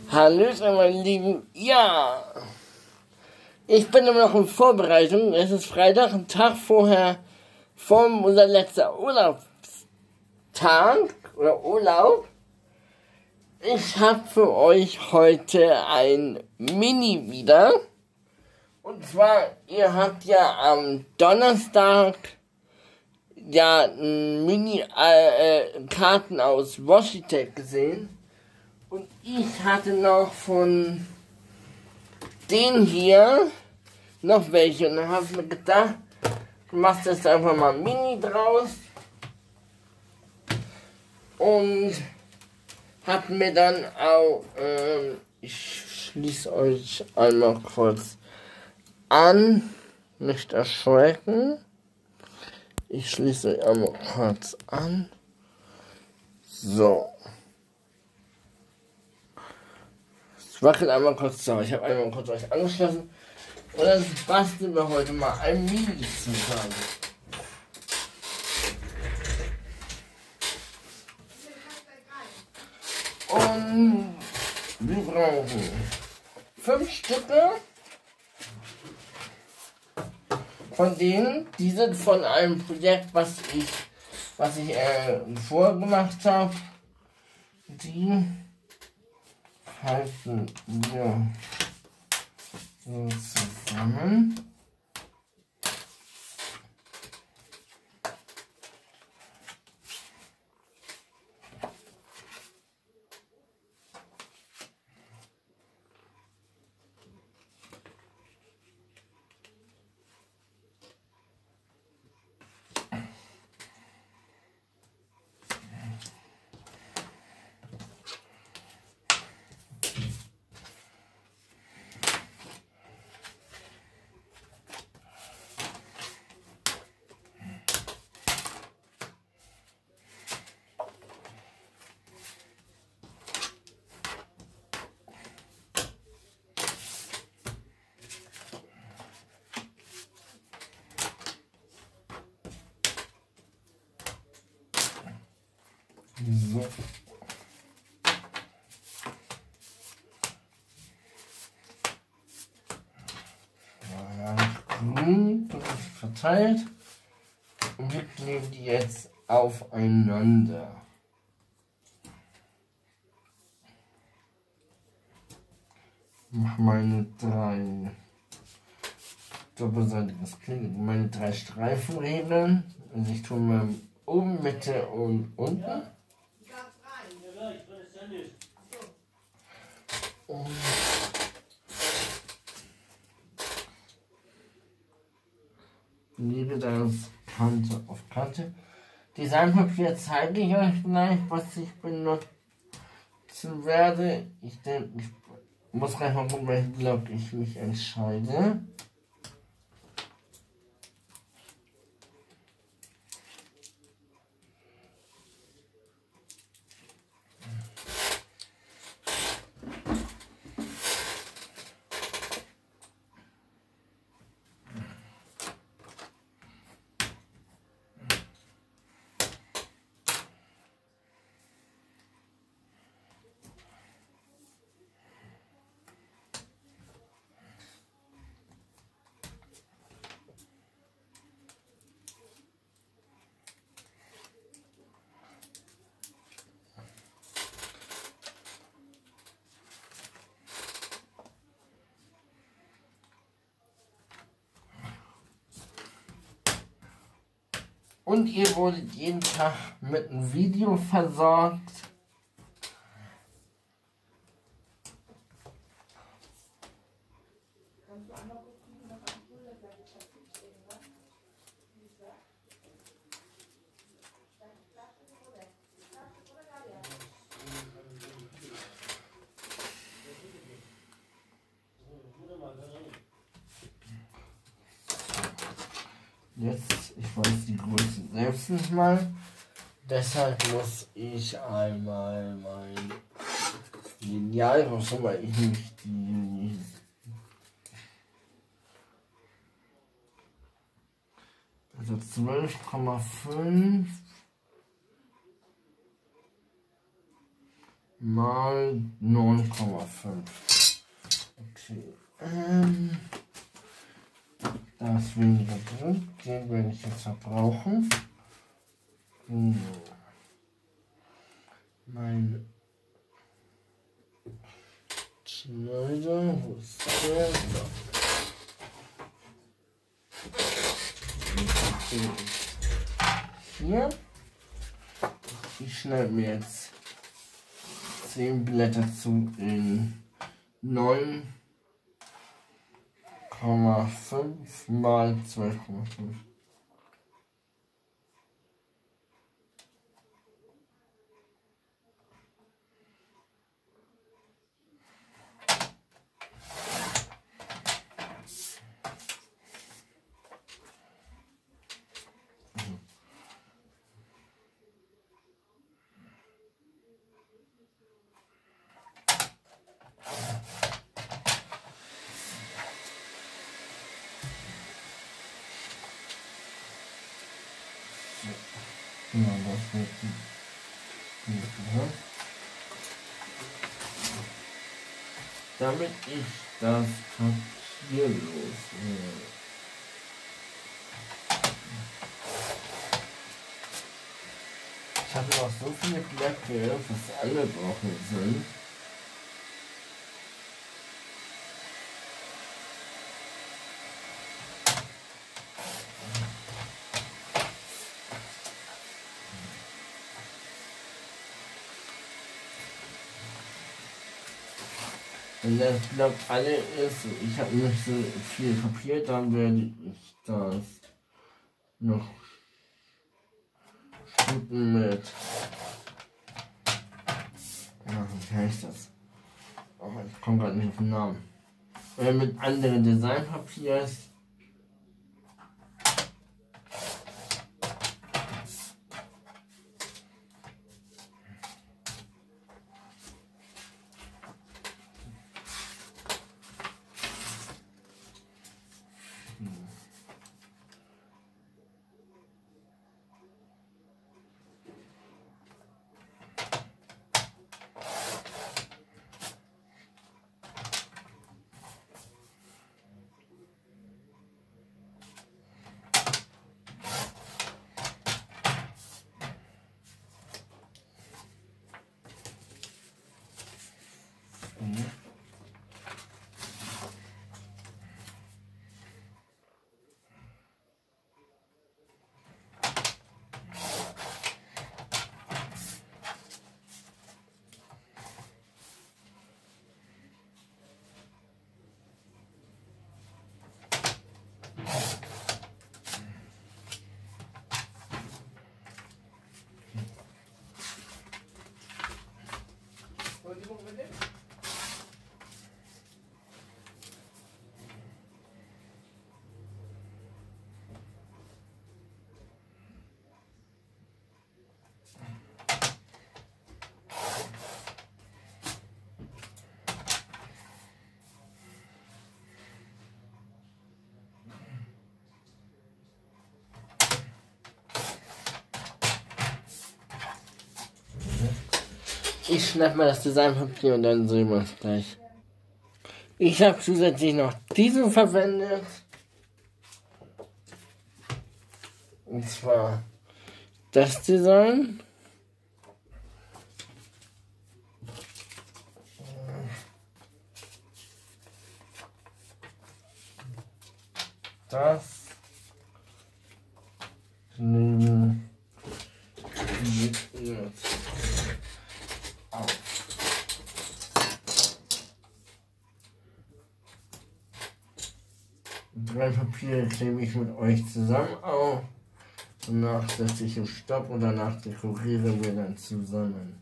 Hallöchen, meine Lieben. Ja, ich bin immer noch in Vorbereitung. Es ist Freitag, ein Tag vorher, vor unser letzter Urlaubstag oder Urlaub. Ich habe für euch heute ein Mini wieder. Und zwar, ihr habt ja am Donnerstag ja Mini-Karten aus Washington gesehen. Und ich hatte noch von den hier noch welche. Und dann habe ich mir gedacht, du machst jetzt einfach mal Mini draus. Und hab mir dann auch, ich schließe euch einmal kurz an, nicht erschrecken. Ich schließe euch einmal kurz an. So. Es wackelt einmal kurz so. Ich habe einmal kurz euch angeschlossen. Und dann basteln wir heute mal ein Mini zusammen. Und wir brauchen 5 Stücke. Von denen, die sind von einem Projekt, was ich vorgemacht habe. Die halten wir so zusammen. So. Grün verteilt und wir kleben die jetzt aufeinander. Ich mache meine 3 doppelseitiges Klebe, meine 3 Streifenregeln. Also ich tue mal oben, Mitte und unten. Und lege das Kante auf Kante. Designpapier zeige ich euch gleich, was ich benutzen werde. Ich denke, ich muss gleich mal gucken, welchen Block ich mich entscheide. Und ihr wurdet jeden Tag mit einem Video versorgt. Jetzt, ich weiß die Größe selbst nicht mal, deshalb muss ich einmal mein Lineal rausholen, weil ich nicht die also 12,5 mal 9,5. Okay. Da ist weniger drin. Den werde ich jetzt verbrauchen. Mein Schneider, wo ist der? Hier. Ich schneide mir jetzt 10 Blätter zu in 9,5 mal 12,5. Genau, das wird die. Damit ich das Papier loswerde. Ich habe noch so viele Blöcke, was angebrochen sind. Wenn das Block alle ist, ich habe nicht so viel Papier, dann werde ich das noch schmücken mit, wie heißt das? Oh, ich komme gerade nicht auf den Namen. Oder mit anderen Designpapiers. Ich schnapp mal das Designpapier und dann sehen wir es gleich. Ich habe zusätzlich noch diesen verwendet. Und zwar das Design. Das. Nehmen wir jetzt auf. Drei Papiere klebe ich mit euch zusammen auf. Danach setze ich im Stopp und danach dekorieren wir dann zusammen.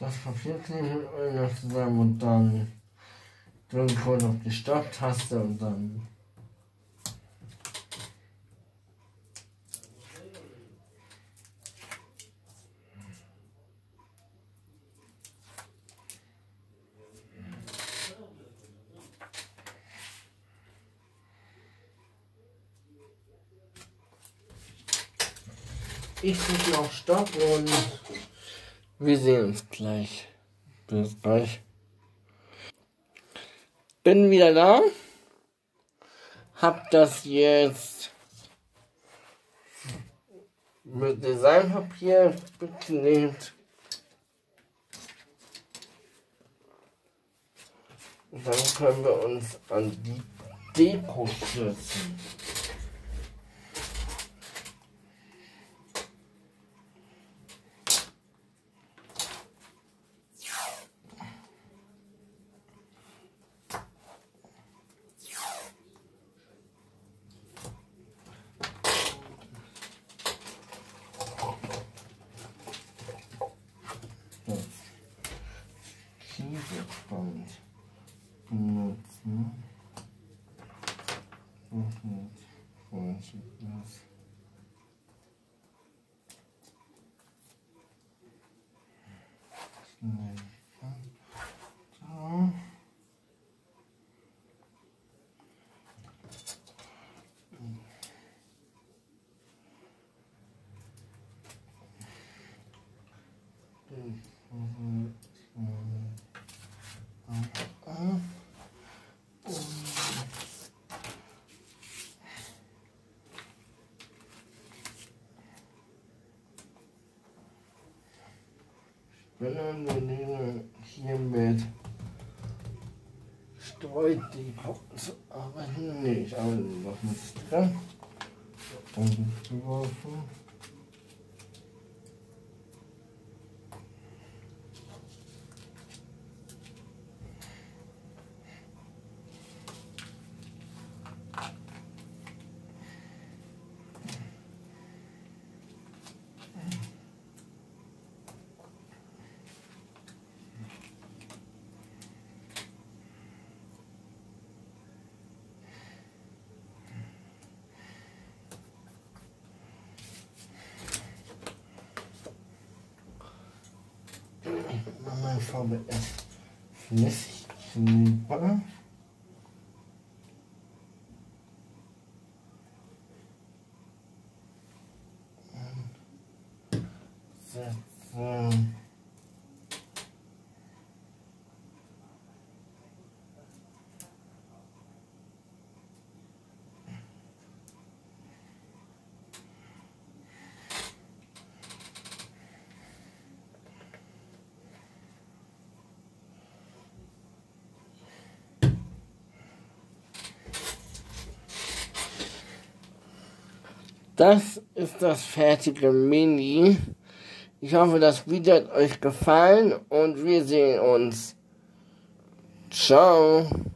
das Papier kleben mit Öl noch zusammen und dann drücken kurz auf die Stopptaste und dann ich drücke auf Stopp und wir sehen uns gleich. Bis gleich. Bin wieder da. Hab das jetzt mit Designpapier beklebt. Und dann können wir uns an die Deko stürzen. Käseband benutzen. Und mit Feuchteglas. Schnell. So. Wenn wir hiermit Streudeko zu arbeiten, nee, ich arbeite noch nicht dran. Und geworfen. Meine Farbe ist Flüssigkleber. Setzen. Das ist das fertige Mini. Ich hoffe, das Video hat euch gefallen und wir sehen uns. Ciao.